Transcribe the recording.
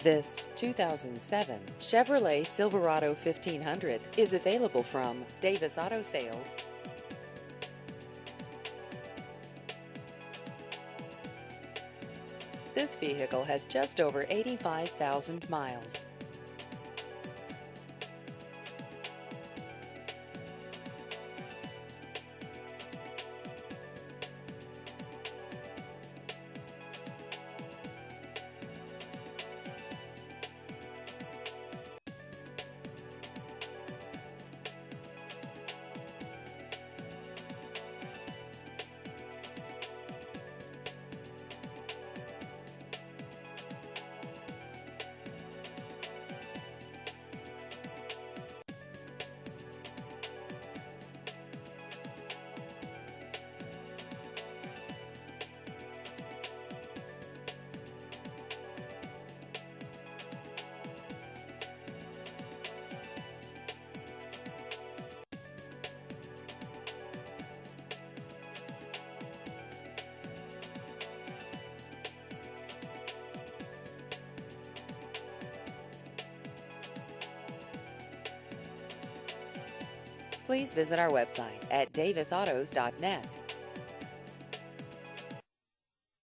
This 2007 Chevrolet Silverado 1500 is available from Davis Auto Sales. This vehicle has just over 85,000 miles. Please visit our website at davisautos.net.